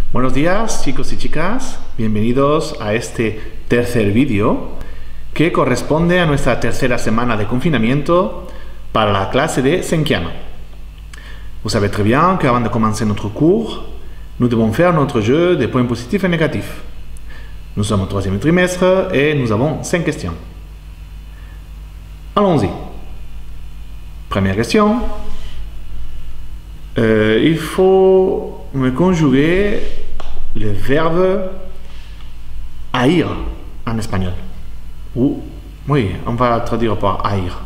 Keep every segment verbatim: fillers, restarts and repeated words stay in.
Buenos días, chicos y chicas. Bienvenidos a este tercer vídeo que corresponde a nuestra tercera semana de confinamiento para la clase de cinquième. Vous savez très bien qu'avant de commencer notre cours, nous devons faire notre jeu des points positifs et négatifs. Nous sommes au troisième trimestre et nous avons cinq questions. Allons-y. Première question. Euh, il faut me conjuguer le verbe haïr en espagnol. Ou, oui, on va traduire par haïr.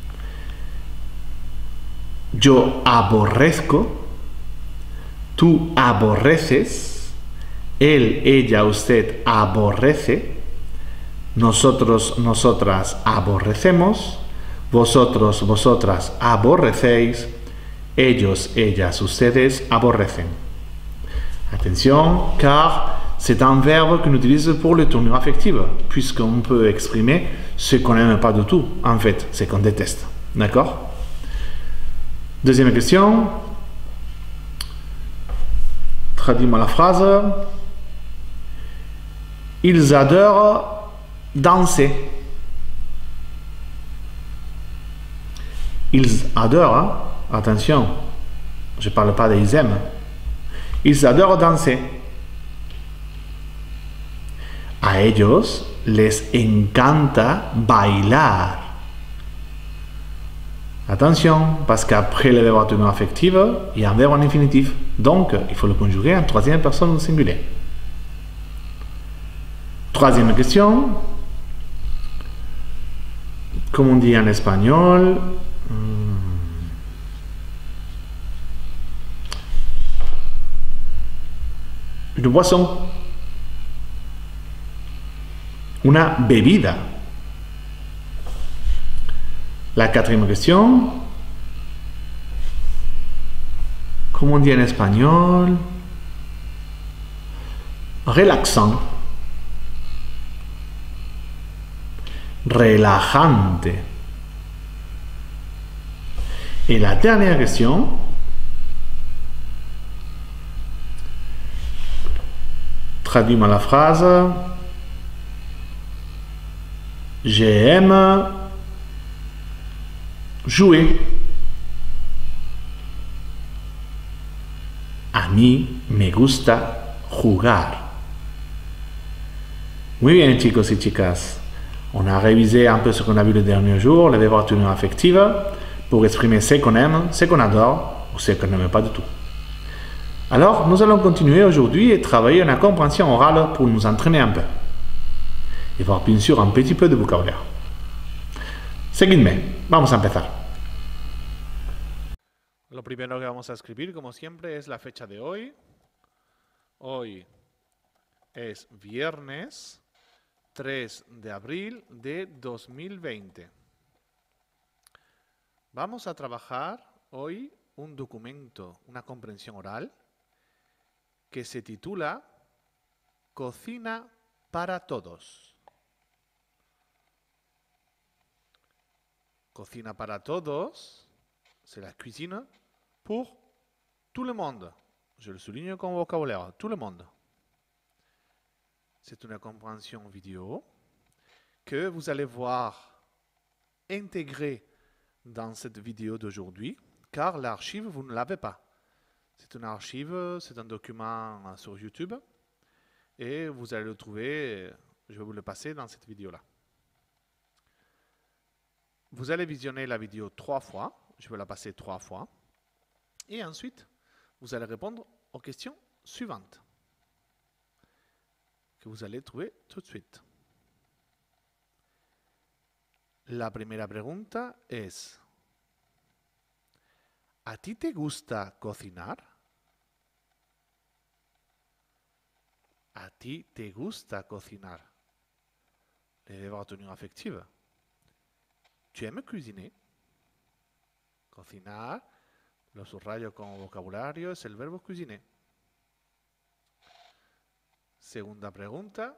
Yo aborrezco, tú aborreces, él, ella, usted aborrece, nosotros, nosotras aborrecemos, vosotros, vosotras aborrecéis, ellos, ellas, ustedes aborrecen. Attention, car c'est un verbe qu'on utilise pour le tournure affective, puisqu'on peut exprimer ce qu'on n'aime pas du tout, en fait, ce qu'on déteste. D'accord? Deuxième question. Traduis-moi la phrase. Ils adorent danser. Ils adorent, hein? Attention, je ne parle pas des ils aiment. Ils adorent danser. A ellos les encanta bailar. Attention, parce qu'après le verbe à tournure affective, il y a un verbe en infinitif. Donc, il faut le conjuguer en troisième personne au singulier. Troisième question. Comme on dit en espagnol, une boisson, una bebida. La quatrième question, comment on dit en espagnol, relaxant, relajante. Et la dernière question, traduis-moi la phrase. J'aime jouer. A mí me gusta jugar. Muy bien, chicos y chicas. On a révisé un peu ce qu'on a vu le dernier jour, les verbes à tournure affective, pour exprimer ce qu'on aime, ce qu'on adore ou ce qu'on n'aime pas du tout. Alors, nous allons continuer aujourd'hui et travailler en la compréhension orale pour nous entraîner un peu. Et voir bien sûr un petit peu de vocabulaire. Seguidme, vamos a empezar. Lo primero que vamos a escribir, como siempre, es la fecha de hoy. Hoy es viernes tres de abril de dos mil veinte. Vamos a trabajar hoy un documento, una comprensión oral, que se titula Cocina para todos. Cocina para todos, c'est la cuisine pour tout le monde. Je le souligne comme vocabulaire, tout le monde. C'est une compréhension vidéo que vous allez voir intégrée dans cette vidéo d'aujourd'hui, car l'archive, vous ne l'avez pas. C'est une archive, c'est un document sur YouTube, et vous allez le trouver, je vais vous le passer dans cette vidéo-là. Vous allez visionner la vidéo trois fois, je vais la passer trois fois, et ensuite, vous allez répondre aux questions suivantes, que vous allez trouver tout de suite. La primera pregunta es, ¿a ti te gusta cocinar? ¿A ti te gusta cocinar? Le verbe à tournure affective. Tu aimes cuisiner? Cocinar, lo subrayo como vocabulario, es el verbo cuisiner. Segunda pregunta.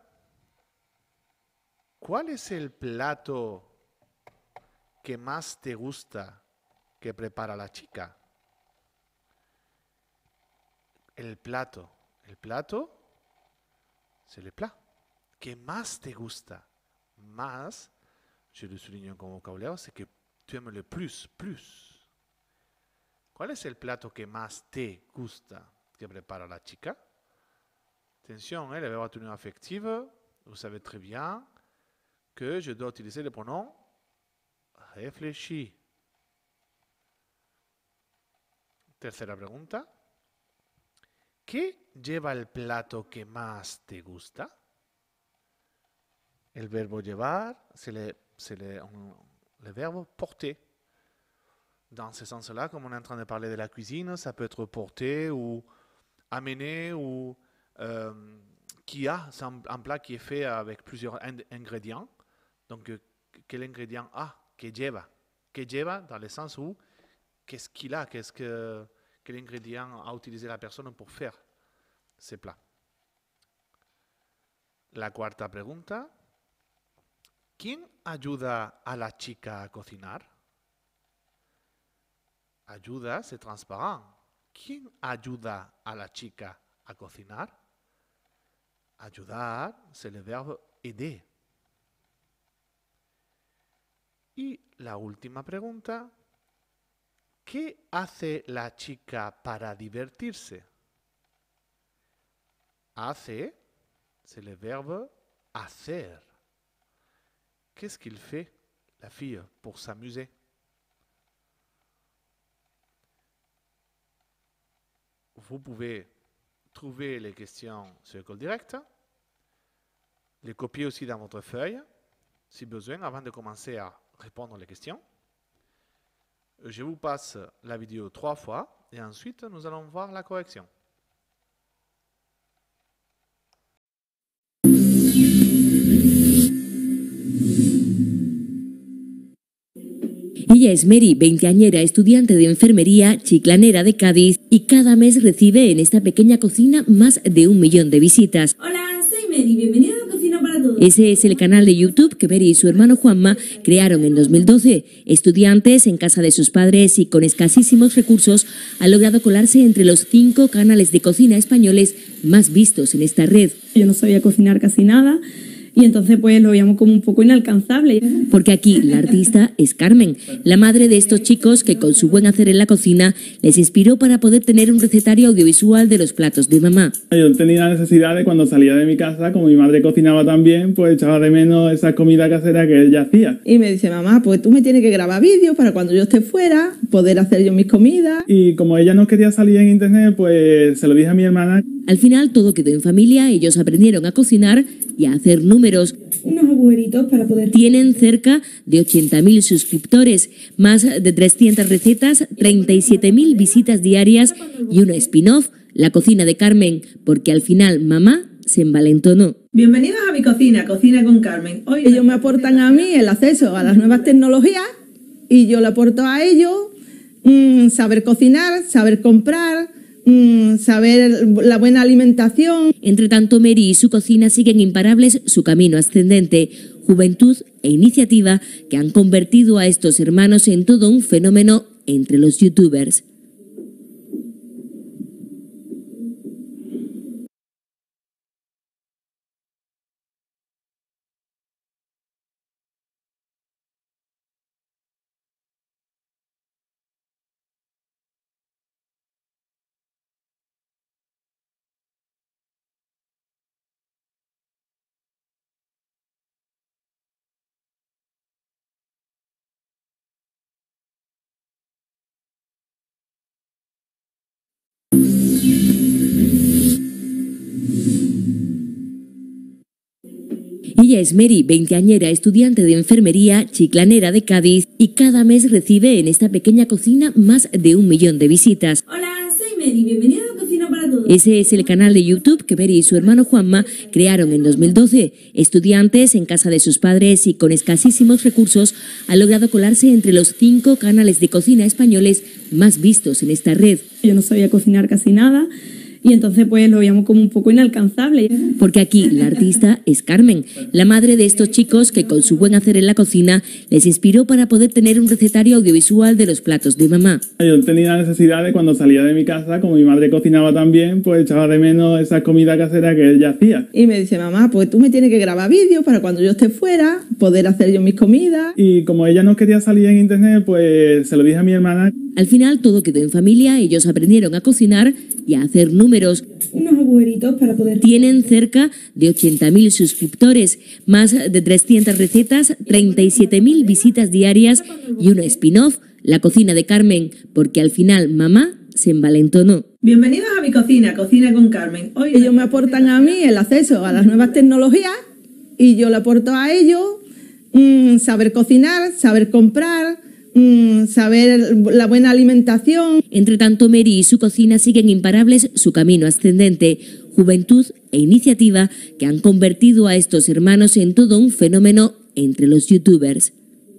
¿Cuál es el plato que más te gusta que prepara la chica? El plato, El plato, c'est le plat. ¿Qué más te gusta? Más, je le souligne como vocabulario, c'est que tu aimes le plus, plus. ¿Cuál es el plato que más te gusta que prepara la chica? Attention, hein, le verbe à tenue affective, vous savez très bien que je dois utiliser le pronom réfléchi. Tercera pregunta. ¿Qué lleva el plato que más te gusta? El verbo llevar, c'est le, le, le verbe porter. Dans ce sens-là, comme on est en train de parler de la cuisine, ça peut être porter ou amener ou euh, qui a, c'est un, un plat qui est fait avec plusieurs ingrédients. Donc, euh, quel ingrédient a? Que lleva? Que lleva dans le sens où qu'est-ce qu'il a? Qu'est-ce que, quel ingrédient a utilisé la personne pour faire ces plats? La cuarta pregunta. ¿Quién ayuda a la chica a cocinar? Ayuda, c'est transparent. ¿Quién ayuda a la chica a cocinar? Ayudar, c'est le verbe aider. Y la última pregunta. ¿Qué hace la chica para divertirse? Hace, c'est le verbe hacer. Qu'est-ce qu'il fait, la fille, pour s'amuser? Vous pouvez trouver les questions sur École Directe, les copier aussi dans votre feuille, si besoin, avant de commencer à répondre aux questions. Je vous passe la vidéo trois fois et ensuite nous allons voir la correction. Ella es Mary, veinteañera, estudiante de enfermería, chiclanera de Cádiz, y cada mes recibe en esta pequeña cocina más de un millón de visitas. Hola, soy Mary, bienvenida a Cocina para Todos. Ese es el canal de YouTube que Mary y su hermano Juanma crearon en dos mil doce. Estudiantes en casa de sus padres y con escasísimos recursos, han logrado colarse entre los cinco canales de cocina españoles más vistos en esta red. Yo no sabía cocinar casi nada. Y entonces pues lo veíamos como un poco inalcanzable. Porque aquí la artista es Carmen, la madre de estos chicos que con su buen hacer en la cocina les inspiró para poder tener un recetario audiovisual de los platos de mamá. Yo tenía la necesidad de cuando salía de mi casa, como mi madre cocinaba también, pues echaba de menos esa comida casera que ella hacía. Y me dice, mamá, pues tú me tienes que grabar vídeos para cuando yo esté fuera, poder hacer yo mis comidas. Y como ella no quería salir en internet, pues se lo dije a mi hermana. Al final todo quedó en familia, ellos aprendieron a cocinar y a hacer números. Unos agujeritos para poder... Tienen cerca de ochenta mil suscriptores, más de trescientas recetas, treinta y siete mil visitas diarias y una spin-off, La Cocina de Carmen, porque al final mamá se envalentonó. Bienvenidos a mi cocina, Cocina con Carmen. Hoy Ellos me aportan a mí el acceso a las nuevas tecnologías y yo le aporto a ellos mmm, saber cocinar, saber comprar, mmm, saber la buena alimentación. Entre tanto, Mary y su cocina siguen imparables su camino ascendente, juventud e iniciativa que han convertido a estos hermanos en todo un fenómeno entre los youtubers. Ella es Mary, veinteañera, estudiante de enfermería, chiclanera de Cádiz, y cada mes recibe en esta pequeña cocina más de un millón de visitas. Hola, soy Mary, bienvenida a Cocina para Todos. Ese es el canal de YouTube que Mary y su hermano Juanma crearon en dos mil doce. Estudiantes en casa de sus padres y con escasísimos recursos, han logrado colarse entre los cinco canales de cocina españoles más vistos en esta red. Yo no sabía cocinar casi nada. y entonces pues lo veíamos como un poco inalcanzable. Porque aquí la artista es Carmen, la madre de estos chicos que con su buen hacer en la cocina les inspiró para poder tener un recetario audiovisual de los platos de mamá. Yo tenía la necesidad de cuando salía de mi casa, como mi madre cocinaba también, pues echaba de menos esa comida casera que ella hacía. Y me dice, mamá, pues tú me tienes que grabar vídeos para cuando yo esté fuera, poder hacer yo mis comidas. Y como ella no quería salir en internet, pues se lo dije a mi hermana. Al final todo quedó en familia, ellos aprendieron a cocinar y a hacer números. Unos agujeritos para poder... Tienen cerca de ochenta mil suscriptores, más de trescientas recetas, treinta y siete mil visitas diarias y un spin-off, La cocina de Carmen, porque al final mamá se envalentonó. Bienvenidos a mi cocina, Cocina con Carmen. Hoy Ellos me aportan a mí el acceso a las nuevas tecnologías y yo le aporto a ellos mmm, saber cocinar, saber comprar, mmm, saber la buena alimentación. Entre tanto, Mary y su cocina siguen imparables su camino ascendente, juventud e iniciativa que han convertido a estos hermanos en todo un fenómeno entre los youtubers.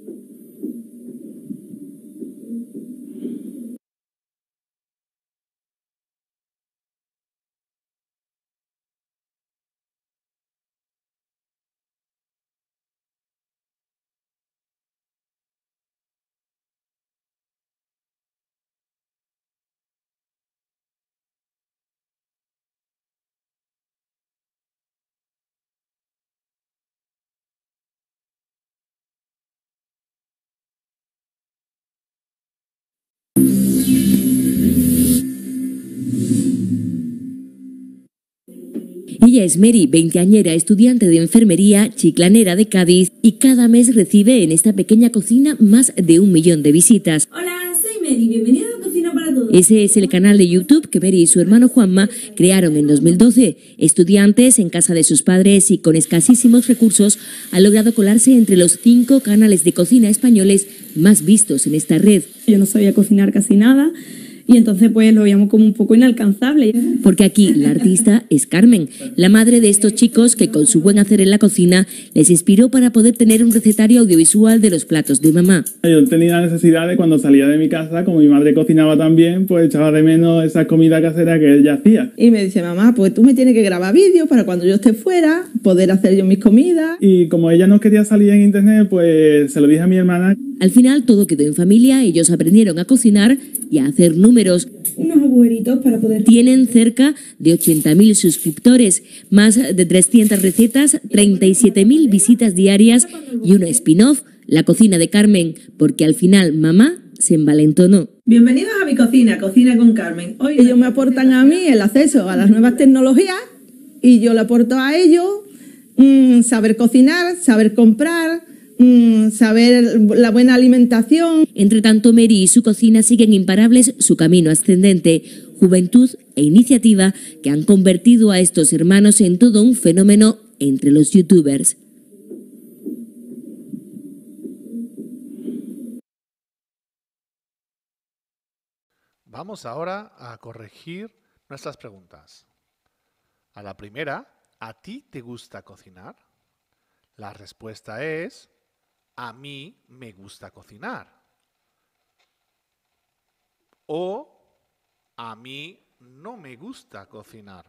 Ella es Mary, veinteañera, estudiante de enfermería, chiclanera de Cádiz, y cada mes recibe en esta pequeña cocina más de un millón de visitas. Hola, soy Mary, bienvenida a Cocina para Todos. Ese es el canal de YouTube que Mary y su hermano Juanma crearon en dos mil doce. Estudiantes en casa de sus padres y con escasísimos recursos, han logrado colarse entre los cinco canales de cocina españoles más vistos en esta red. Yo no sabía cocinar casi nada y entonces pues lo veíamos como un poco inalcanzable. Porque aquí la artista es Carmen, la madre de estos chicos que con su buen hacer en la cocina les inspiró para poder tener un recetario audiovisual de los platos de mamá. Yo tenía la necesidad de cuando salía de mi casa, como mi madre cocinaba también, pues echaba de menos esa comida casera que ella hacía. Y me dice, mamá, pues tú me tienes que grabar vídeos para cuando yo esté fuera, poder hacer yo mis comidas. Y como ella no quería salir en internet, pues se lo dije a mi hermana. Al final todo quedó en familia, ellos aprendieron a cocinar y a hacer números. Unos agujeritos para poder... Tienen cerca de ochenta mil suscriptores, más de trescientas recetas, treinta y siete mil visitas diarias y un spin-off, La cocina de Carmen, porque al final mamá se envalentonó. Bienvenidos a mi cocina, Cocina con Carmen. Hoy Ellos me aportan a mí el acceso a las nuevas tecnologías y yo le aporto a ellos mmm, saber cocinar, saber comprar, mmm, saber la buena alimentación. Entre tanto, Mary y su cocina siguen imparables su camino ascendente, juventud e iniciativa que han convertido a estos hermanos en todo un fenómeno entre los youtubers. Vamos ahora a corregir nuestras preguntas. A la primera, ¿a ti te gusta cocinar? La respuesta es, a mí me gusta cocinar. O, a mí no me gusta cocinar.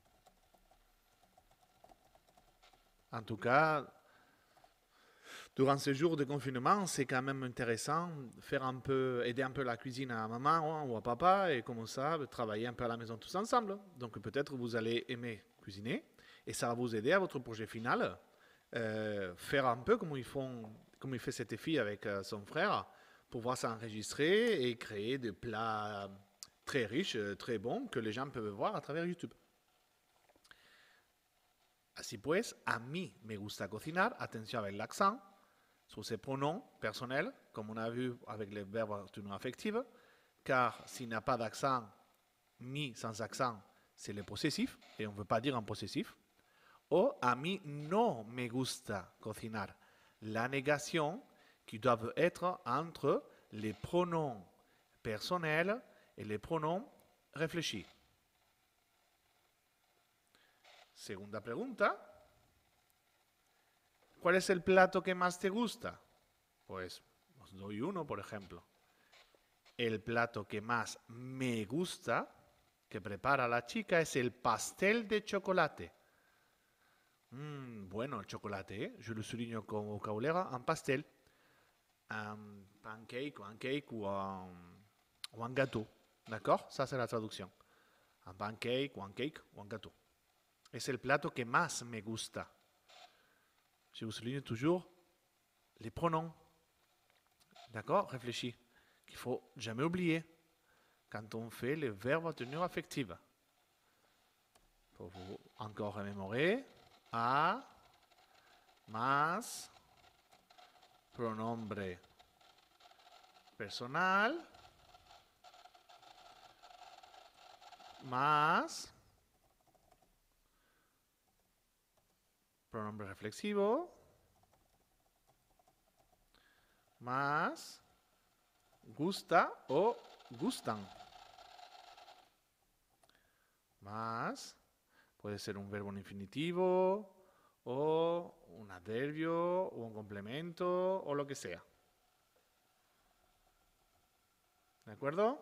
En tout cas, durant ce jour de confinement, c'est quand même intéressant de faire un peu, aider un peu la cuisine à maman ou à papa et comme ça, travailler un peu à la maison tous ensemble. Donc peut-être vous allez aimer cuisiner et ça va vous aider à votre projet final. Euh, faire un peu comme ils font, comme il fait cette fille avec euh, son frère, pouvoir s'enregistrer et créer des plats très riches, très bons que les gens peuvent voir à travers YouTube. Así pues, a mí me gusta cocinar, atención avec l'accent, sur ces pronoms personnels, comme on a vu avec les verbes tenue affective, car s'il n'y a pas d'accent, mi sans accent, c'est le possessif, et on ne veut pas dire un possessif. O a mí no me gusta cocinar, la négation qui doivent être entre les pronoms personnels et les pronoms réfléchis. Segunda pregunta. ¿Cuál es el plato que más te gusta? Pues os doy uno, por ejemplo. El plato que más me gusta que prepara la chica es el pastel de chocolate. Mm, bueno, el chocolate, ¿eh? Je le souligne con vocabulaire, un pastel, un pancake, un cake ou un, ou un gâteau. D'accord? Ça, c'est la traducción. Un pancake, ou un cake, ou un gâteau. Es el plato que más me gusta. Je vous souligne toujours les pronoms. D'accord? Réfléchis. Qu'il faut jamais oublier quand on fait le verbe à tenue affective. Pour vous encore remémorer, a más pronombre personal más pronombre reflexivo más gusta o gustan. Más puede ser un verbo en infinitivo o un adverbio o un complemento o lo que sea. ¿De acuerdo?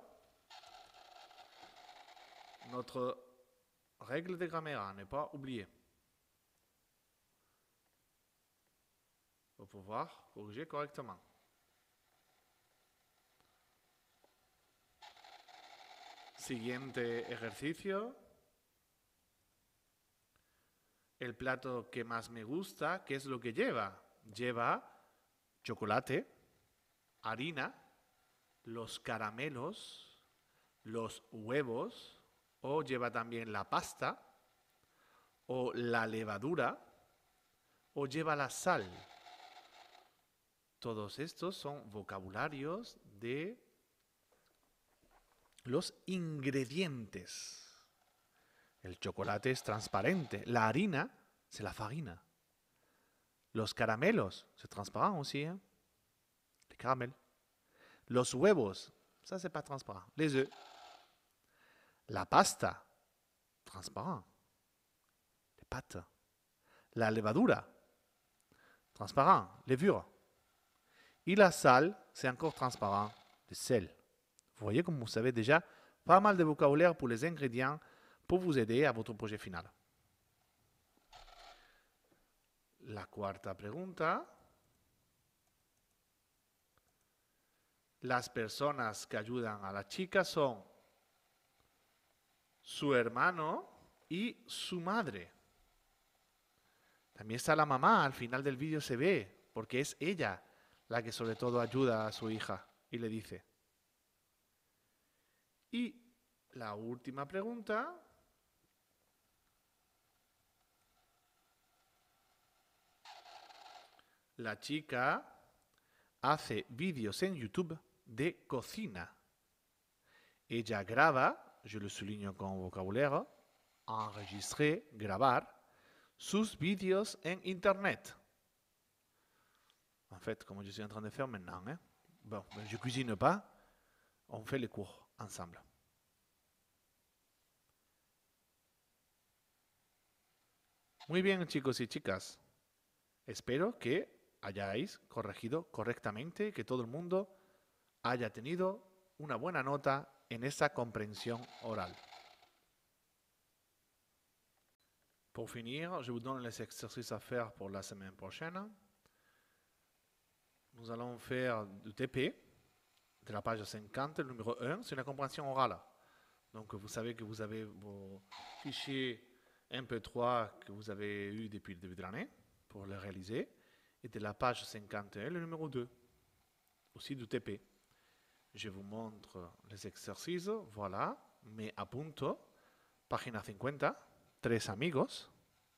Notre règle de grammaire à ne pas oublier. Pour pouvoir corriger correctement. Siguiente ejercicio. El plato que más me gusta, ¿qué es lo que lleva? Lleva chocolate, harina, los caramelos, los huevos, o lleva también la pasta, o la levadura, o lleva la sal. Todos estos son vocabularios de los ingredientes. El chocolate es transparente. La harina, c'est la farine. Los caramelos, c'est transparent aussi. Hein? Les caramels. Los huevos, ça c'est pas transparent. Les œufs. La pasta, transparent. Les pâtes. La levadura, transparent. Levure. Et la sal, c'est encore transparent. Le sel. Vous voyez comme vous savez déjà pas mal de vocabulaire pour les ingrédients pour vous aider à votre projet final. La cuarta pregunta. Las personas que ayudan a la chica son su hermano y su madre. También está la mamá, al final del vídeo se ve, porque es ella la que sobre todo ayuda a su hija y le dice. Y la última pregunta. La chica hace vídeos en YouTube de cocina. Ella graba, je le souligne con vocabulaire, enregistrer, grabar, sus vídeos en Internet. En fait, comme je suis en train de faire maintenant, hein? Bon, je ne cuisine pas, on fait les cours ensemble. Muy bien, chicos y chicas. Espero que hayáis corregido correctamente, que todo el mundo haya tenido una buena nota en esa compréhension orale. Pour finir, je vous donne les exercices à faire pour la semaine prochaine. Nous allons faire du T P, de la page cinquante, le numéro un, c'est une compréhension orale. Donc vous savez que vous avez vos fichiers M P trois que vous avez eu depuis le début de l'année pour le réaliser. Et de la page cinquante et un, le numéro deux, aussi du T P. Je vous montre les exercices, voilà, me apunto, página cincuenta, tres amigos,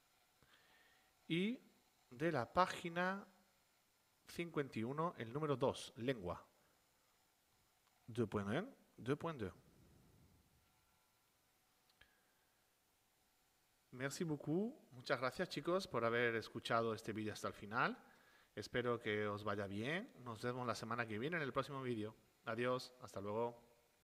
y de la página cincuenta y uno, el número dos, lengua, deux point un, deux point deux. Merci beaucoup. Muchas gracias, chicos, por haber escuchado este vídeo hasta el final. Espero que os vaya bien. Nos vemos la semana que viene en el próximo vídeo. Adiós. Hasta luego.